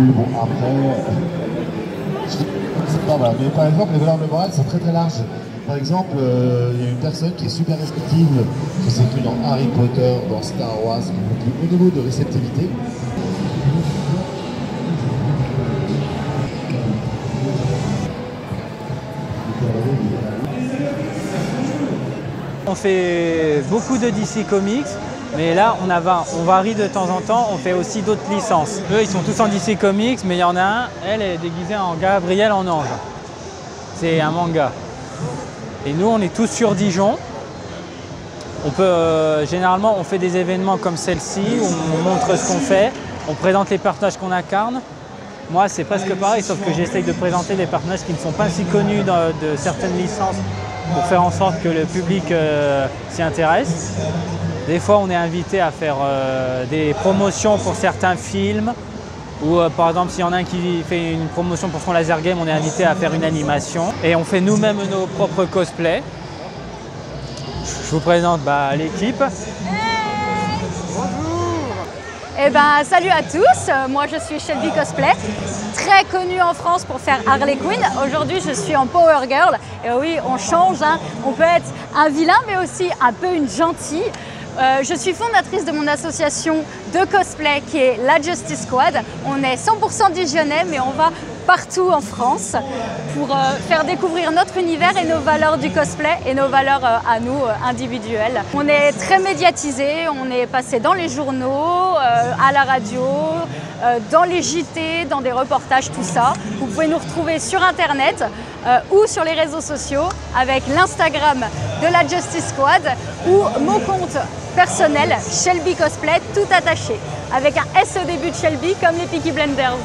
bon, après, je sais pas, voilà. Mais par exemple, les valeurs de morale sont très très larges. Par exemple, il y a une personne qui est super respectable, qui s'inclut dans Harry Potter, dans Star Wars, au niveau de réceptivité. On fait beaucoup de DC Comics, mais là on varie de temps en temps, on fait aussi d'autres licences. Eux ils sont tous en DC Comics, mais il y en a un, elle est déguisée en Gabrielle en ange. C'est un manga. Et nous on est tous sur Dijon. On peut, généralement on fait des événements comme celle-ci, où on montre ce qu'on fait, on présente les personnages qu'on incarne. Moi c'est presque pareil, sauf que j'essaye de présenter des personnages qui ne sont pas si connus de certaines licences, pour faire en sorte que le public s'y intéresse. Des fois, on est invité à faire des promotions pour certains films, ou par exemple, s'il y en a un qui fait une promotion pour son laser game, on est invité à faire une animation. Et on fait nous-mêmes nos propres cosplays. Je vous présente l'équipe. Eh ben, salut à tous, moi je suis Shelby Cosplay, très connue en France pour faire Harley Quinn. Aujourd'hui je suis en Power Girl, et oui on change, hein. On peut être un vilain mais aussi un peu une gentille. Je suis fondatrice de mon association de cosplay qui est la Justice Squad. On est 100% dijonnais mais on va partout en France pour faire découvrir notre univers et nos valeurs du cosplay et nos valeurs à nous individuelles. On est très médiatisé, on est passé dans les journaux, à la radio, dans les JT, dans des reportages, tout ça. Vous pouvez nous retrouver sur internet ou sur les réseaux sociaux avec l'Instagram de la Justice Squad ou mon compte personnel Shelby Cosplay tout attaché avec un S au début de Shelby comme les Peaky Blinders.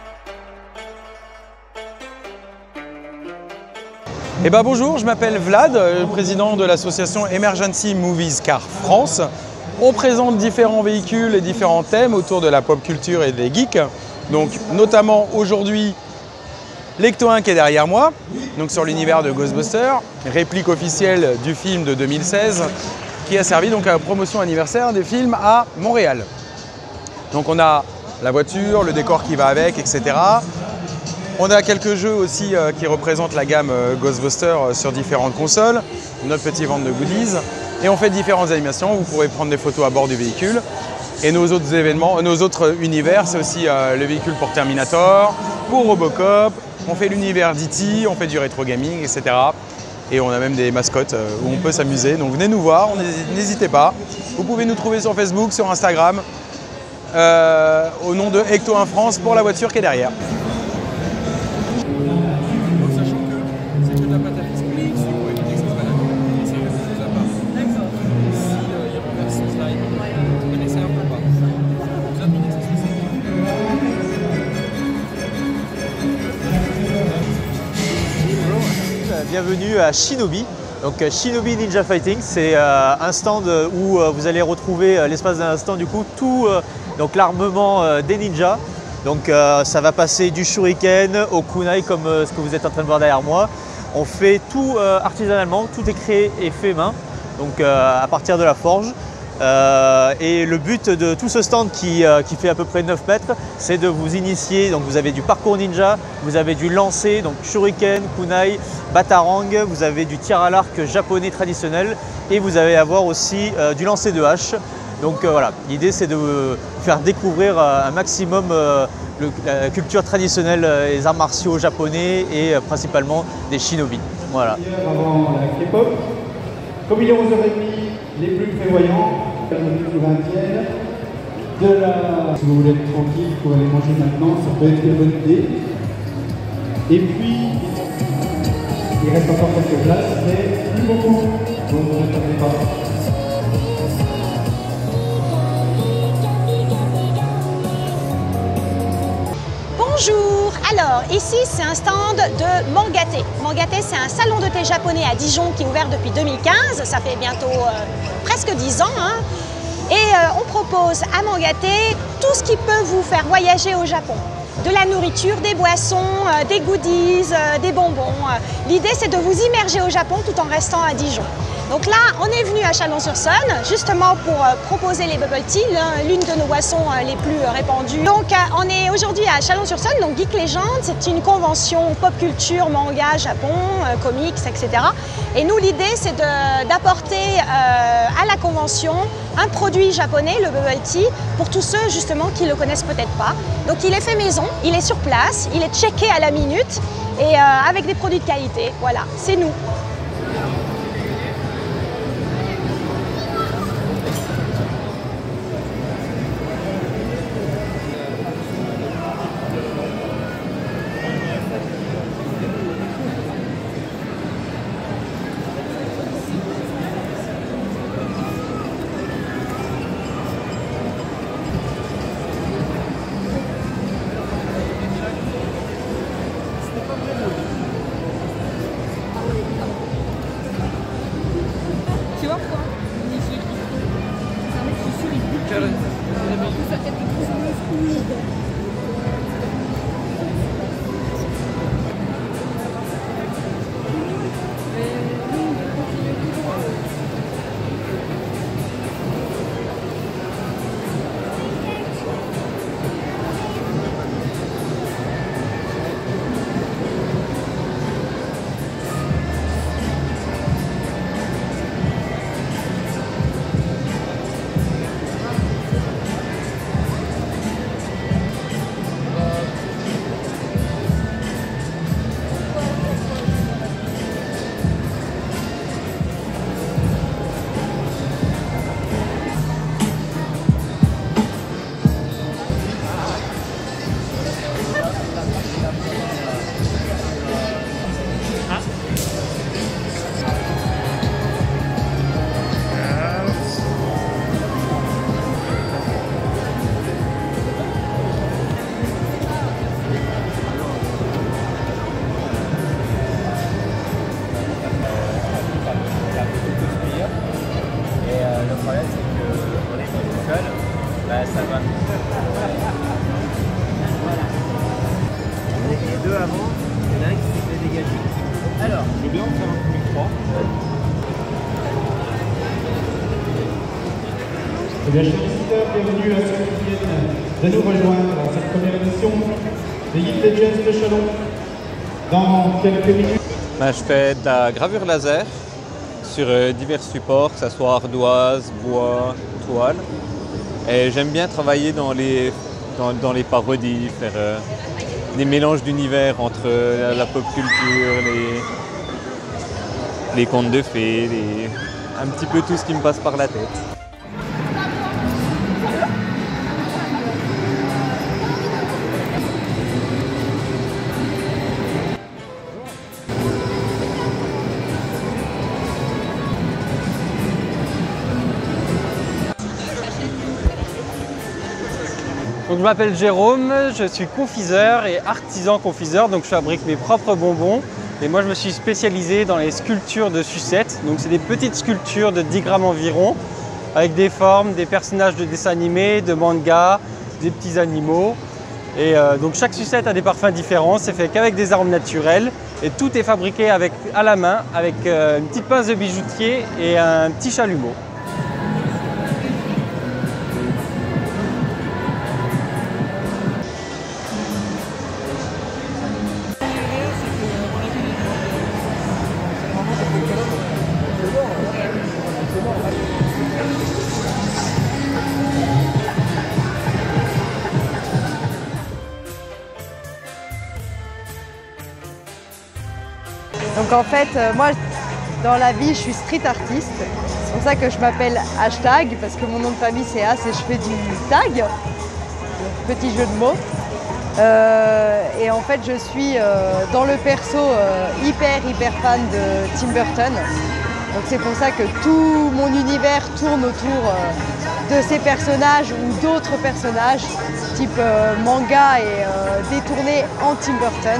Eh ben bonjour, je m'appelle Vlad, président de l'association Emergency Movies Car France. On présente différents véhicules et différents thèmes autour de la pop culture et des geeks. Donc notamment aujourd'hui l'Ecto 1 qui est derrière moi, donc sur l'univers de Ghostbusters, réplique officielle du film de 2016 qui a servi donc à la promotion anniversaire des films à Montréal. Donc on a la voiture, le décor qui va avec, etc. On a quelques jeux aussi qui représentent la gamme Ghostbusters sur différentes consoles, notre petite vente de goodies. Et on fait différentes animations, vous pourrez prendre des photos à bord du véhicule. Et nos autres événements, nos autres univers, c'est aussi le véhicule pour Terminator, pour Robocop, on fait l'univers d'E.T., on fait du rétro gaming, etc. Et on a même des mascottes où on peut s'amuser. Donc venez nous voir, n'hésitez pas. Vous pouvez nous trouver sur Facebook, sur Instagram, au nom de Ecto 1 France pour la voiture qui est derrière. Bienvenue à Shinobi. Donc Shinobi Ninja Fighting, c'est un stand où vous allez retrouver l'espace d'un instant du coup tout l'armement des ninjas. Donc ça va passer du shuriken au kunai comme ce que vous êtes en train de voir derrière moi. On fait tout artisanalement, tout est créé et fait main, donc à partir de la forge. Et le but de tout ce stand qui fait à peu près 9 mètres, c'est de vous initier. Donc vous avez du parcours ninja, vous avez du lancer, donc shuriken, kunai, batarang, vous avez du tir à l'arc japonais traditionnel et vous allez avoir aussi du lancer de hache. Donc voilà, l'idée c'est de faire découvrir un maximum la culture traditionnelle, les arts martiaux japonais et principalement des shinobi. Voilà. Avant la K-pop, comme il est 11h30, les plus prévoyants, le plus 20e, si vous voulez être tranquille pour aller manger maintenant, ça peut être une bonne idée. Et puis, il reste encore quelques places, mais plus beaucoup, donc ne tardez pas. Bonjour, alors ici c'est un stand de Mangaté. Mangaté c'est un salon de thé japonais à Dijon qui est ouvert depuis 2015, ça fait bientôt presque 10 ans. Hein. Et on propose à Mangaté tout ce qui peut vous faire voyager au Japon. De la nourriture, des boissons, des goodies, des bonbons. L'idée, c'est de vous immerger au Japon tout en restant à Dijon. Donc là, on est venu à Chalon-sur-Saône, justement pour proposer les bubble tea, l'une de nos boissons les plus répandues. Donc on est aujourd'hui à Chalon-sur-Saône, donc Geek Legend, c'est une convention pop culture, manga, Japon, comics, etc. Et nous, l'idée, c'est d'apporter à la convention un produit japonais, le bubble tea, pour tous ceux justement qui ne le connaissent peut-être pas. Donc il est fait maison, il est sur place, il est checké à la minute et avec des produits de qualité. Voilà, c'est nous. Eh bien, chers visiteurs, bienvenue à ceux qui viennent de nous rejoindre dans cette première édition des Geek Legends de Chalon. Dans quelques minutes. Je fais de la gravure laser sur divers supports, que ce soit ardoise, bois, toile. Et j'aime bien travailler dans les parodies, faire des mélanges d'univers entre la pop culture, les contes de fées, un petit peu tout ce qui me passe par la tête. Donc, je m'appelle Jérôme, je suis confiseur et artisan confiseur, donc je fabrique mes propres bonbons. Et moi je me suis spécialisé dans les sculptures de sucettes. Donc c'est des petites sculptures de 10 grammes environ, avec des formes, des personnages de dessins animés, de manga, des petits animaux. Et donc chaque sucette a des parfums différents, c'est fait qu'avec des arômes naturels. Et tout est fabriqué à la main, avec une petite pince de bijoutier et un petit chalumeau. Donc en fait, moi, dans la vie, je suis street artiste. C'est pour ça que je m'appelle Hashtag, parce que mon nom de famille c'est As et je fais du tag. Petit jeu de mots. Et en fait, je suis dans le perso hyper fan de Tim Burton. Donc c'est pour ça que tout mon univers tourne autour de ces personnages ou d'autres personnages, type manga et détourné en Tim Burton.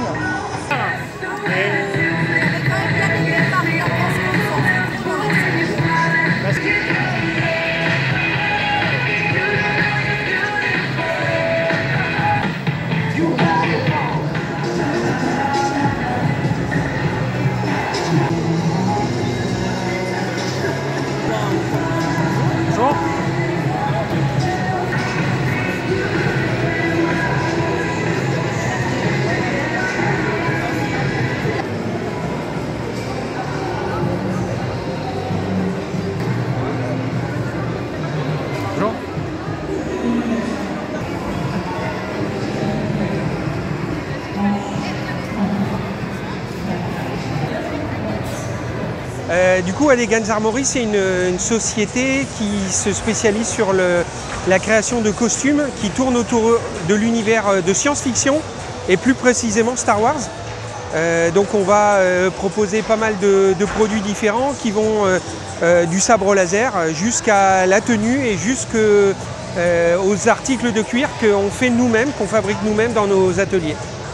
Du coup, Elegance Armory, c'est une société qui se spécialise sur la création de costumes qui tournent autour de l'univers de science-fiction et plus précisément Star Wars. Donc on va proposer pas mal de produits différents qui vont du sabre laser jusqu'à la tenue et jusqu'aux articles de cuir qu'on fait nous-mêmes, qu'on fabrique nous-mêmes dans nos ateliers.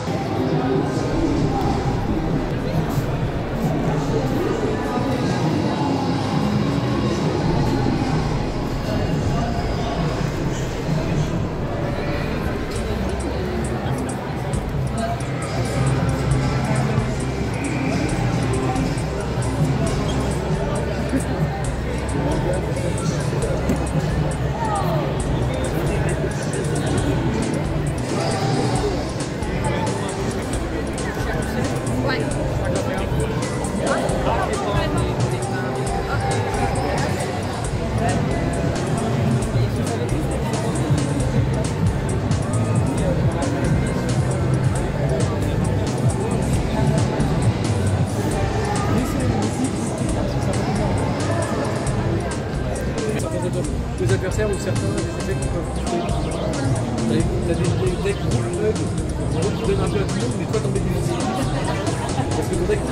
Des adversaires ou certains des effets qu'on peut toucher. T'as des decks full hug, qui donnent un peu à tout le monde, mais toi t'en mets du style. Parce que ton deck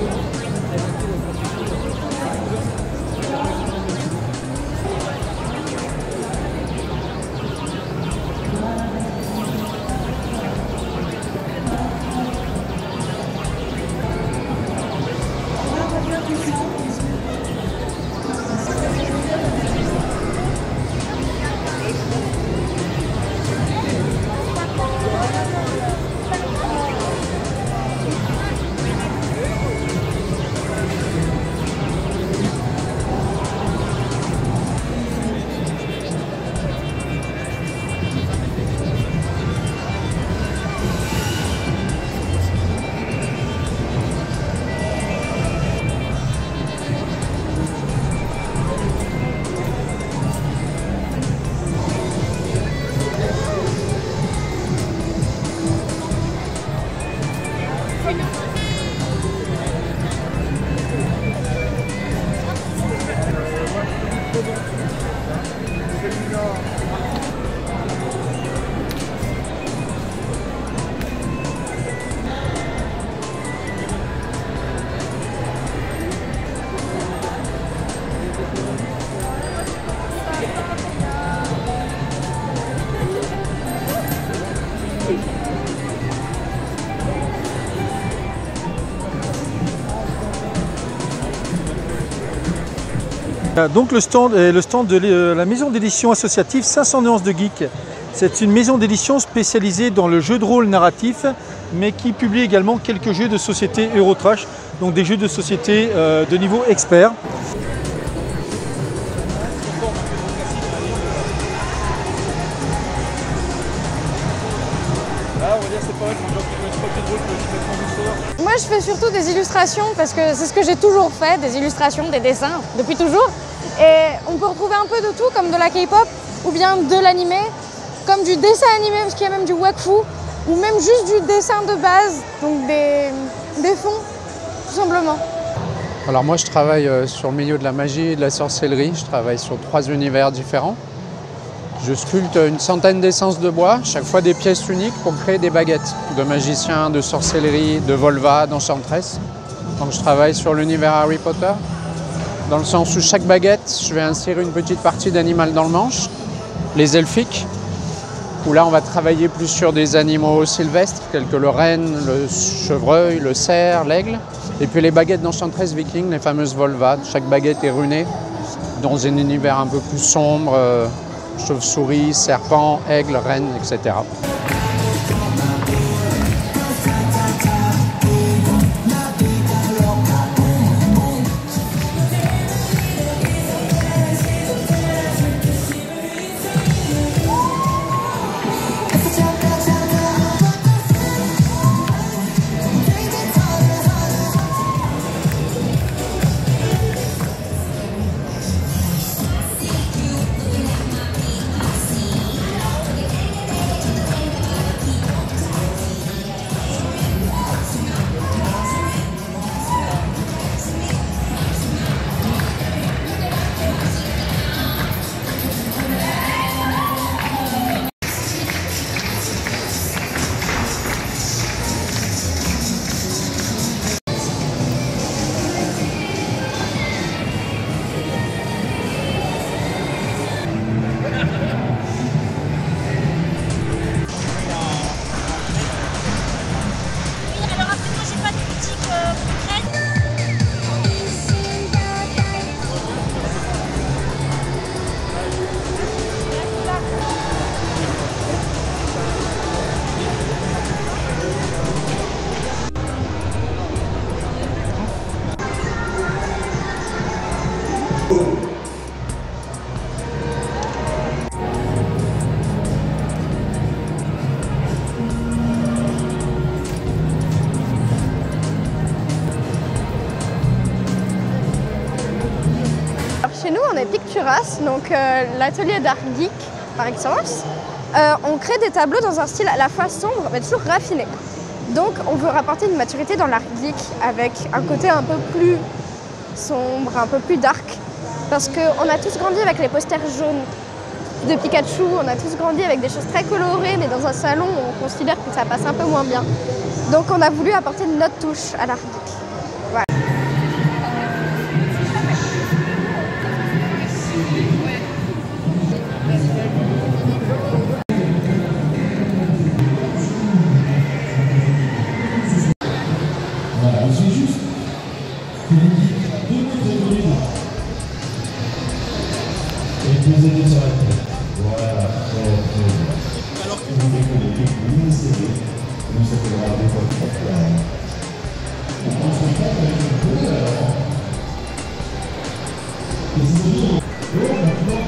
Donc le stand est le stand de la maison d'édition associative 500 nuances de geek. C'est une maison d'édition spécialisée dans le jeu de rôle narratif, mais qui publie également quelques jeux de société Eurotrash, donc des jeux de société de niveau expert. Moi je fais surtout des illustrations parce que c'est ce que j'ai toujours fait, des illustrations, des dessins, depuis toujours. Et on peut retrouver un peu de tout, comme de la K-pop, ou bien de l'animé, comme du dessin animé, parce qu'il y a même du wakfu, ou même juste du dessin de base, donc des fonds, tout simplement. Alors moi je travaille sur le milieu de la magie et de la sorcellerie, je travaille sur 3 univers différents. Je sculpte une centaine d'essences de bois, chaque fois des pièces uniques pour créer des baguettes de magiciens, de sorcellerie, de volva, d'enchantress. Donc je travaille sur l'univers Harry Potter, dans le sens où chaque baguette, je vais insérer une petite partie d'animal dans le manche, les elfiques, où là on va travailler plus sur des animaux sylvestres, tels que le renne, le chevreuil, le cerf, l'aigle. Et puis les baguettes d'enchantress viking, les fameuses volva. Chaque baguette est runée dans un univers un peu plus sombre, chauve-souris, serpent, aigle, reine, etc. Chez nous, on est Picturas, donc l'atelier d'art geek par excellence. On crée des tableaux dans un style à la fois sombre, mais toujours raffiné. Donc on veut rapporter une maturité dans l'art geek avec un côté un peu plus sombre, un peu plus dark. Parce qu'on a tous grandi avec les posters jaunes de Pikachu, on a tous grandi avec des choses très colorées, mais dans un salon, on considère que ça passe un peu moins bien. Donc on a voulu apporter notre touche à l'art geek. Voilà. Voilà, je suis juste que vous dites 2 minutes de volume et posez-les sur la tête. Voilà, très bien. Alors que vous décollez, vous insérez, vous s'appellera des fois de on prend son temps avec une pause alors. Et c'est toujours maintenant.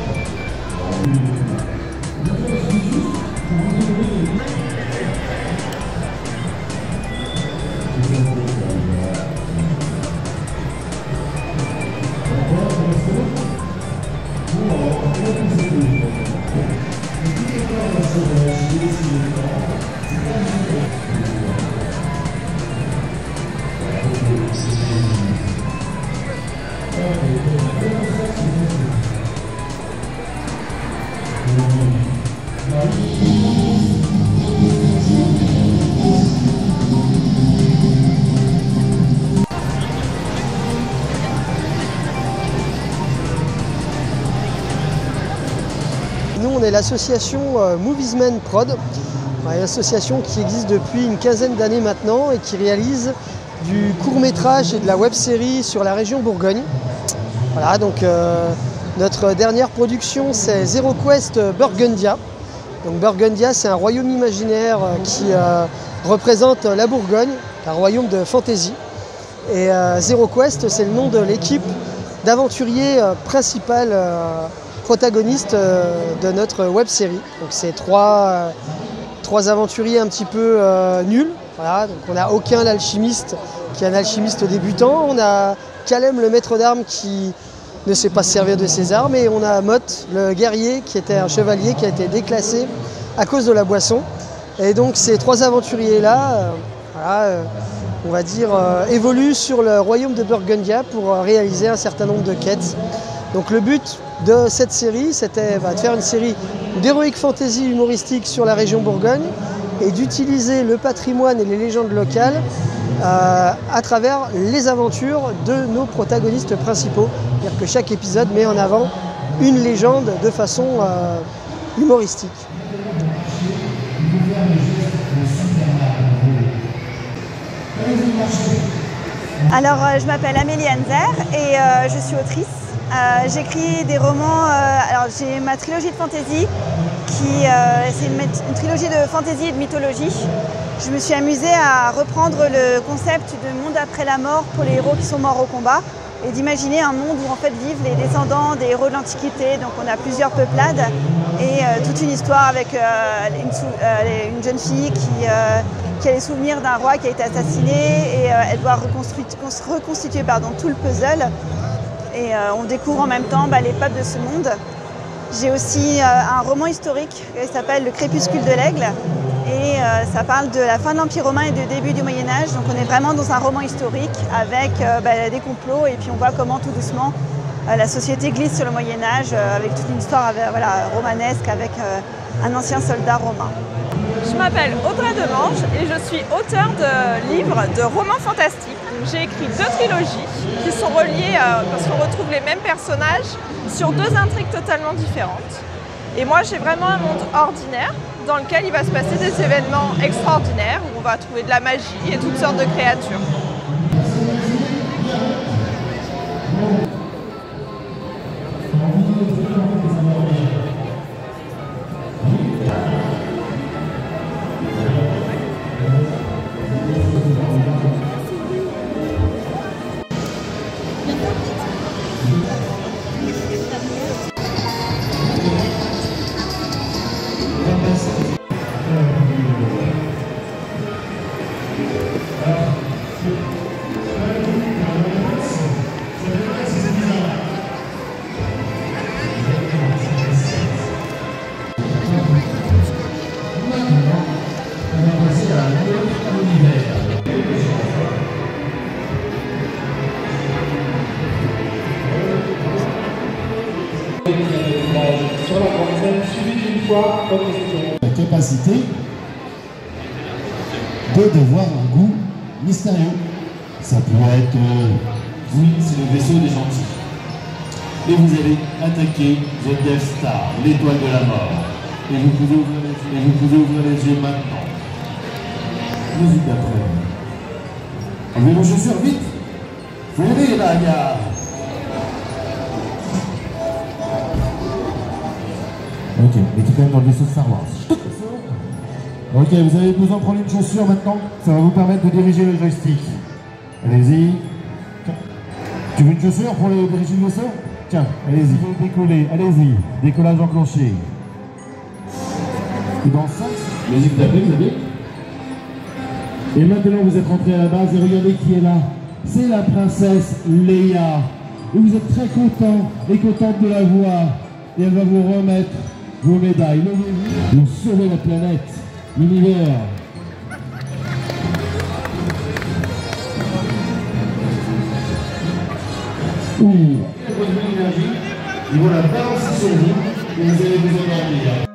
Nous, on est l'association Moviesmen Prod, une association qui existe depuis une quinzaine d'années maintenant et qui réalise du court-métrage et de la web-série sur la région Bourgogne. Voilà, donc notre dernière production, c'est Zero Quest Burgundia. Donc Burgundia, c'est un royaume imaginaire qui représente la Bourgogne, un royaume de fantasy. Et Zero Quest, c'est le nom de l'équipe d'aventuriers principales protagonistes de notre web-série. Donc c'est trois aventuriers un petit peu nuls. Voilà, donc on n'a aucun alchimiste qui est un alchimiste débutant. On a Calem, le maître d'armes, qui ne sait pas se servir de ses armes. Et on a Mot, le guerrier, qui était un chevalier qui a été déclassé à cause de la boisson. Et donc ces 3 aventuriers-là, on va dire, évoluent sur le royaume de Burgundia pour réaliser un certain nombre de quêtes. Donc le but de cette série, c'était de faire une série d'heroic fantasy humoristique sur la région Bourgogne et d'utiliser le patrimoine et les légendes locales à travers les aventures de nos protagonistes principaux. C'est-à-dire que chaque épisode met en avant une légende de façon humoristique. Alors, je m'appelle Amélie Anzer et je suis autrice. J'écris des romans, alors j'ai ma trilogie de fantasy, c'est une trilogie de fantasy et de mythologie. Je me suis amusée à reprendre le concept de monde après la mort pour les héros qui sont morts au combat et d'imaginer un monde où en fait vivent les descendants des héros de l'Antiquité. Donc on a plusieurs peuplades et toute une histoire avec une jeune fille qui a les souvenirs d'un roi qui a été assassiné et elle doit reconstituer tout le puzzle. Et on découvre en même temps les peuples de ce monde. J'ai aussi un roman historique qui s'appelle Le Crépuscule de l'Aigle. Et ça parle de la fin de l'Empire romain et du début du Moyen-Âge. Donc on est vraiment dans un roman historique avec des complots et puis on voit comment tout doucement la société glisse sur le Moyen-Âge avec toute une histoire romanesque avec un ancien soldat romain. Je m'appelle Audrey Demange et je suis auteure de livres de romans fantastiques. J'ai écrit 2 trilogies qui sont reliées parce qu'on retrouve les mêmes personnages sur 2 intrigues totalement différentes. Et moi j'ai vraiment un monde ordinaire dans lequel il va se passer des événements extraordinaires où on va trouver de la magie et toutes sortes de créatures. suivi d'une fois votre question. La capacité de devoir un goût mystérieux. Ça pourrait être, oui, c'est le vaisseau des gentils. Et vous allez attaquer The Death Star, l'étoile de la mort. Et vous pouvez ouvrir les yeux maintenant. Musique d'après. Enlevez vos chaussures vite. Fournez la gare. Ok, mais tu es quand même dans le vaisseau de Star Wars. Ok, vous allez vous en prendre une chaussure maintenant. Ça va vous permettre de diriger le joystick. Allez-y. Tu veux une chaussure pour diriger le vaisseau? Tiens, allez-y. Décoller, allez-y. Décollage enclenché. Et dans 5, musique d'après, vous avez. Et maintenant, vous êtes rentré à la base et regardez qui est là. C'est la princesse Leia. Et vous êtes très content et contente de la voir. Et elle va vous remettre vos médailles. Levez-vous. Vous sauvez la planète, l'univers. Ouh, votre énergie, ils vont la balancer sur vous et vous allez vous endormir.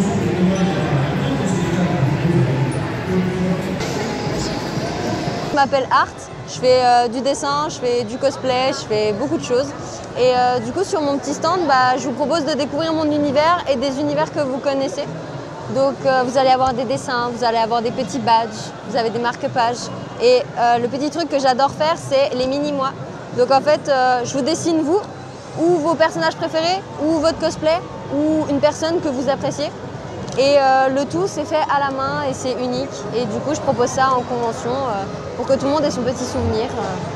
Je m'appelle Art, je fais du dessin, je fais du cosplay, je fais beaucoup de choses. Et du coup sur mon petit stand, je vous propose de découvrir mon univers et des univers que vous connaissez. Donc vous allez avoir des dessins, vous allez avoir des petits badges, vous avez des marque-pages. Et le petit truc que j'adore faire, c'est les mini-mois. Donc en fait, je vous dessine vous, ou vos personnages préférés, ou votre cosplay, ou une personne que vous appréciez. Et le tout, c'est fait à la main et c'est unique. Et du coup, je propose ça en convention pour que tout le monde ait son petit souvenir.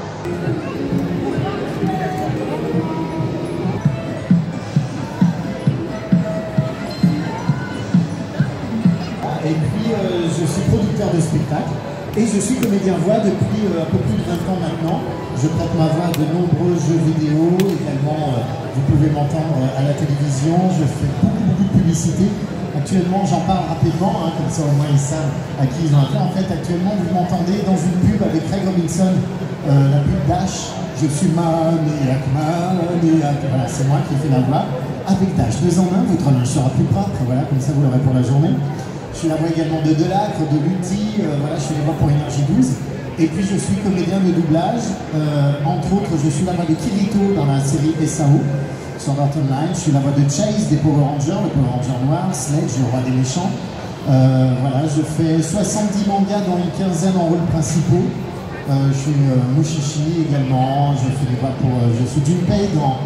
Et puis, je suis producteur de spectacle et je suis comédien voix depuis un peu plus de 20 ans maintenant. Je prête ma voix à de nombreux jeux vidéo, également vous pouvez m'entendre à la télévision, je fais beaucoup de publicité. Actuellement, j'en parle rapidement, comme ça au moins ils savent à qui ils ont affaire. En fait, actuellement, vous m'entendez dans une pub avec Craig Robinson, la pub Dash. Je suis maniaque, voilà, c'est moi qui fais la voix. Avec Dash, 2 en 1, votre linge sera plus propre, voilà, comme ça vous l'aurez pour la journée. Je suis la voix également de Delacre, de Lutti, voilà, je suis la voix pour Énergie 12. Et puis je suis comédien de doublage, entre autres je suis la voix de Kirito dans la série SAO, sur Art Online. Je suis la voix de Chase des Power Rangers, le Power Ranger noir, Sledge, le roi des méchants. Voilà, je fais 70 mangas dans une quinzaine en rôles principaux. Je suis Mushishi également, je fais des voix pour... je suis Junpei dans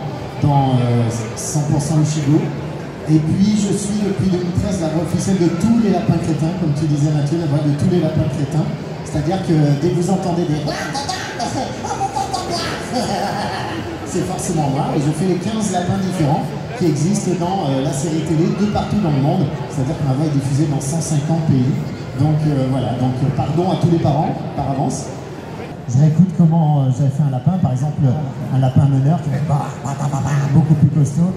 100% Ichigo. Et puis je suis depuis 2013 la voix officielle de tous les lapins crétins, comme tu disais Mathieu, la voix de tous les lapins crétins. C'est-à-dire que dès que vous entendez des... c'est forcément moi, et je fais les 15 lapins différents qui existent dans la série télé de partout dans le monde. C'est-à-dire que ma voix est diffusée dans 150 pays. Donc voilà, donc pardon à tous les parents par avance. Je réécoute comment j'avais fait un lapin, par exemple un lapin meneur qui fait beaucoup plus costaud.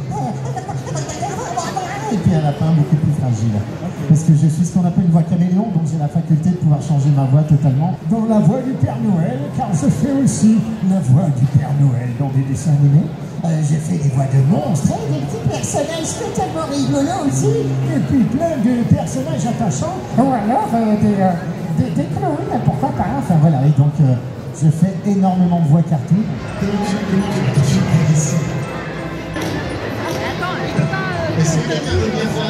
Et puis un lapin beaucoup plus fragile. Parce que je suis ce qu'on appelle une voix caméléon, donc j'ai la faculté de pouvoir changer ma voix totalement. Dans la voix du Père Noël, car je fais aussi la voix du Père Noël dans des dessins animés. J'ai fait des voix de monstres, des petits personnages totalement rigolos aussi, et puis plein de personnages attachants, ou alors des clowns, pourquoi pas, enfin voilà, et donc je fais énormément de voix cartoon. Est-ce que quelqu'un veut bien faire